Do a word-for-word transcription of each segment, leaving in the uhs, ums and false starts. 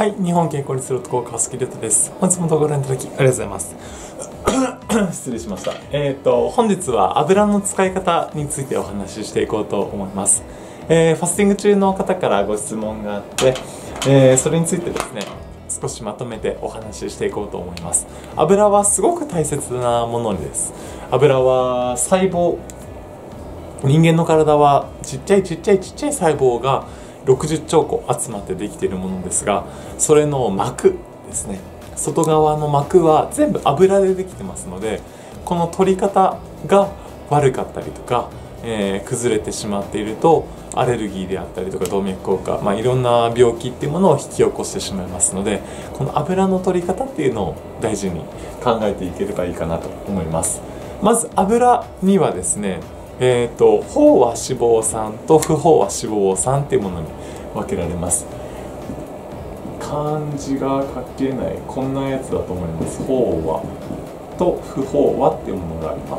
はい、日本健康率ロット効果好きレッドです。本日も動画をご覧いただきありがとうございます。失礼しました。えっ、ー、と本日は油の使い方についてお話ししていこうと思います。えー、ファスティング中の方からご質問があって、えー、それについてですね、少しまとめてお話ししていこうと思います。油はすごく大切なものです。油は細胞、人間の体はちっちゃいちっちゃいちっちゃい細胞がろくじゅっちょうこ集まってできているものですが、それの膜ですね、外側の膜は全部油でできてますので、この取り方が悪かったりとか、えー、崩れてしまっているとアレルギーであったりとか動脈硬化、まあ、いろんな病気っていうものを引き起こしてしまいますので、この油の取り方っていうのを大事に考えていければいいかなと思います。まず油にはですね、えーと、飽和脂肪酸と不飽和脂肪酸っていうものに分けられます。漢字が書けないこんなやつだと思います。飽和と不飽和っていうものがあります。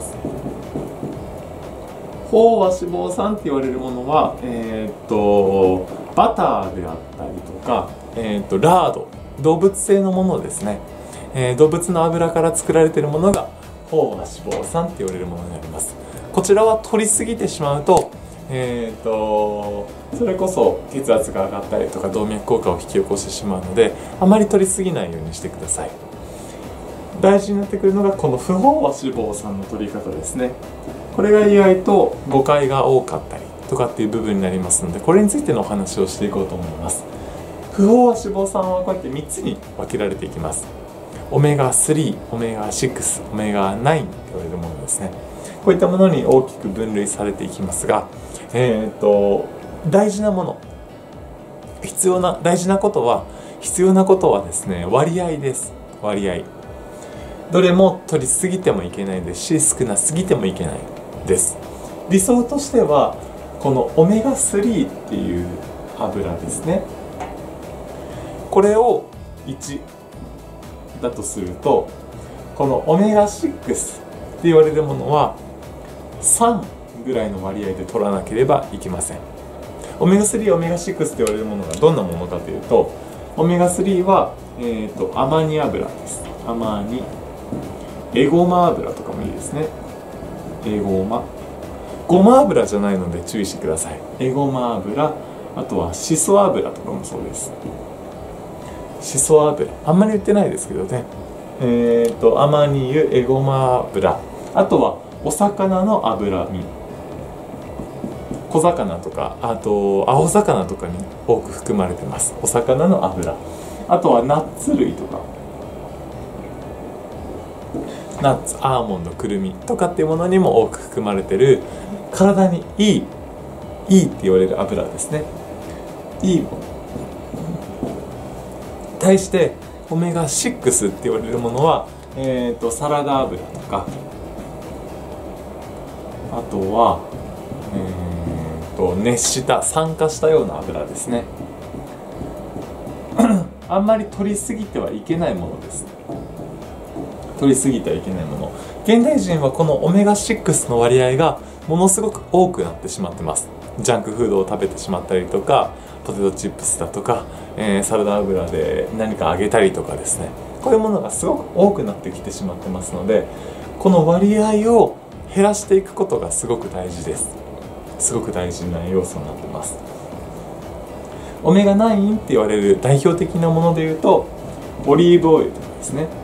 飽和脂肪酸って言われるものは、えーとバターであったりとか、えーとラード、動物性のものですね、えー、動物の油から作られているものが飽和脂肪酸って言われるものになります。こちらは取りすぎてしまうと、えーとそれこそ血圧が上がったりとか動脈硬化を引き起こしてしまうので、あまり取りすぎないようにしてください。大事になってくるのがこの不飽和脂肪酸の取り方ですね。これが意外と誤解が多かったりとかっていう部分になりますので、これについてのお話をしていこうと思います。不飽和脂肪酸はこうやってみっつに分けられていきます。オメガスリー、オメガシックス、オメガナインと言われるものですね。こういったものに大きく分類されていきますが、えーと大事なもの、必要な大事なことは必要なことはですね、割合です。割合、どれも取りすぎてもいけないですし、少なすぎてもいけないです。理想としてはこのオメガスリーっていう油ですね、これをいちだとすると、このオメガシックスって言われるものはさんぐらいの割合で取らなければいけません。オメガスリー、オメガシックスと言われるものがどんなものかというと、オメガスリーは、えーとアマニ油です。アマニ、エゴマ油とかもいいですね。エゴマ、ごま油じゃないので注意してください。エゴマ油、あとはシソ油とかもそうです。シソ油あんまり売ってないですけどね。えーとアマニ油、エゴマ油、あとはお魚の脂身、小魚とか、あと青魚とかに多く含まれてます。お魚の脂、あとはナッツ類とか、ナッツ、アーモンド、くるみとかっていうものにも多く含まれてる、体にいいいいって言われる油ですね。いいもの対してオメガシックスって言われるものは、えーとサラダ油とか、あとは、えー、と熱した酸化したような油ですね。あんまり取りすぎてはいけないものです。取りすぎてはいけないもの。現代人はこのオメガシックスの割合がものすごく多くなってしまってます。ジャンクフードを食べてしまったりとか、ポテトチップスだとか、えー、サラダ油で何か揚げたりとかですね、こういうものがすごく多くなってきてしまってますので、この割合を減らしていくことがすごく大事です。すごく大事な要素になってます。オメガナインって言われる代表的なものでいうと、オリーブオイルとかですね。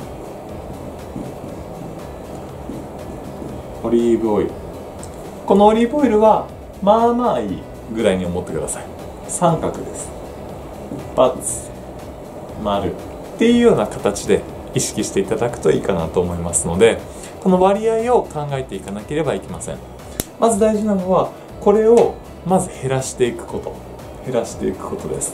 オリーブオイル、このオリーブオイルはまあまあいいぐらいに思ってください。三角です。バツ、丸っていうような形で意識していただくといいかなと思いますので、この割合を考えていかなければいけません。まず大事なのはこれをまず減らしていくこと、減らしていくことです。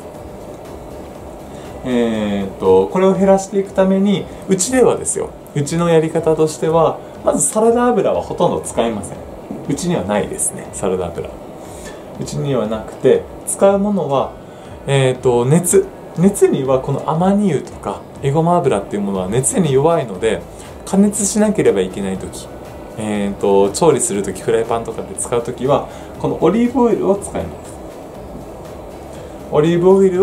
えー、とこれを減らしていくために、うちではですよ、うちのやり方としては、まずサラダ油はほとんど使いません。うちにはないですね、サラダ油。うちにはなくて、使うものは、えー、と熱熱にはこのアマニ油とかエゴマ油っていうものは熱に弱いので、加熱しなければいけない時、えー、と調理する時、フライパンとかで使う時はこのオリーブオイルを使います。オリーブオイルを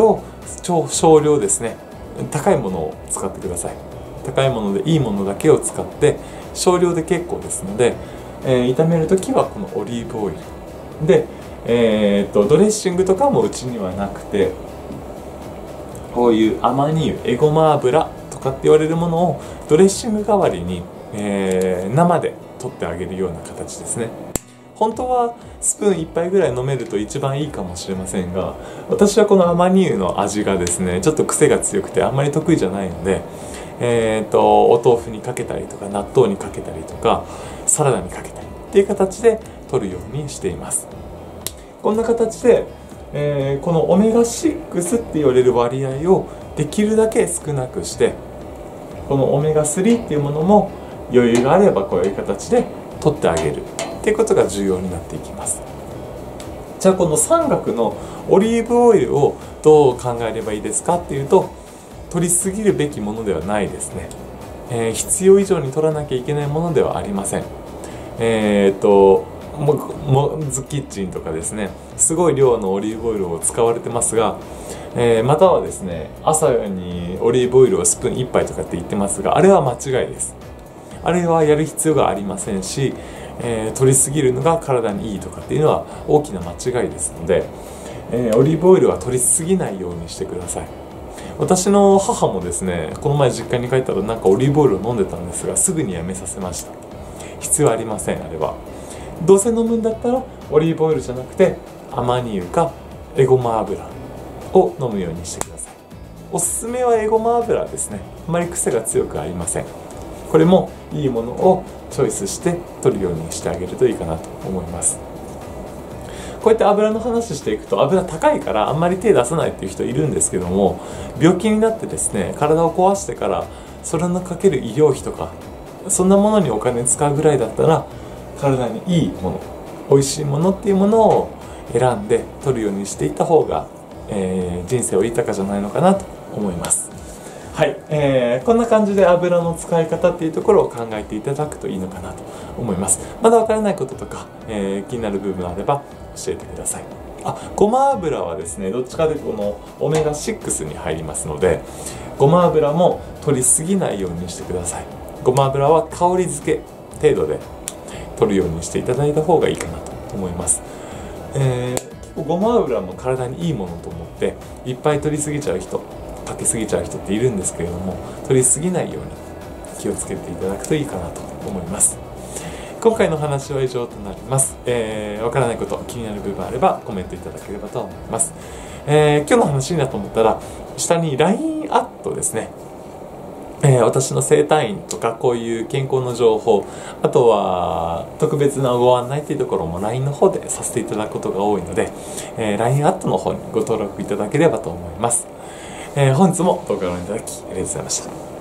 超少量ですね、高いものを使ってください。高いものでいいものだけを使って少量で結構ですので、えー、炒めるときはこのオリーブオイルで、えー、とドレッシングとかもうちにはなくて、こういうアマニ油、エゴマ油とかって言われるものをドレッシング代わりに、えー、生で取ってあげるような形ですね。本当はスプーンいっぱいぐらい飲めると一番いいかもしれませんが、私はこのアマニ油の味がですねちょっと癖が強くてあんまり得意じゃないので、えー、とお豆腐にかけたりとか納豆にかけたりとかサラダにかけたりっていう形で取るようにしています。こんな形で、えー、このオメガろくって言われる割合をできるだけ少なくして、このオメガスリーっていうものも余裕があればこういう形で取ってあげるっていうことが重要になっていきます。じゃあこの三角のオリーブオイルをどう考えればいいですかっていうと、取りすぎるべきものではないですね、えー、必要以上に取らなきゃいけないものではありません。えー、っとモモズキッチンとかですね、すごい量のオリーブオイルを使われてますが、えー、またはですね朝にオリーブオイルをスプーンいっぱいとかって言ってますが、あれは間違いです。あれはやる必要がありませんし、えー、取りすぎるのが体にいいとかっていうのは大きな間違いですので、えー、オリーブオイルは取りすぎないようにしてください。私の母もですねこの前実家に帰ったらなんかオリーブオイルを飲んでたんですが、すぐにやめさせました。必要ありません。あれはどうせ飲むんだったらオリーブオイルじゃなくてアマニ油かエゴマ油を飲むようにしてください。おすすめはエゴマ油ですね。あまり癖が強くありません。これもいいものをチョイスして取るようにしてあげるといいかなと思います。こうやって油の話していくと、油高いからあんまり手出さないっていう人いるんですけども、病気になってですね体を壊してからそれのかける医療費とかそんなものにお金使うぐらいだったら、体にいいもの、美味しいものっていうものを選んで取るようにしていった方が、えー、人生を豊かじゃないのかなと思います。はい、えー、こんな感じで油の使い方っていうところを考えていただくといいのかなと思います。まだ分からないこととか、えー、気になる部分あれば教えてください。あ、ごま油はですねどっちかというとこのオメガろくに入りますので、ごま油も取りすぎないようにしてください。ごま油は香り付け程度で取るようにしていただいた方がいいかなと思います。えー、ごま油も体にいいものと思っていっぱい取りすぎちゃう人、かけすぎちゃう人っているんですけれども、取りすぎないように気をつけていただくといいかなと思います。今回の話は以上となります。えー、わからないこと、気になる部分あればコメントいただければと思います。えー、今日の話になと思ったら下に ライン アットですね、えー、私の整体院とかこういう健康の情報、あとは特別なご案内というところも ライン の方でさせていただくことが多いので、えー、ライン アットの方にご登録いただければと思います。えー、本日も動画をご覧いただきありがとうございました。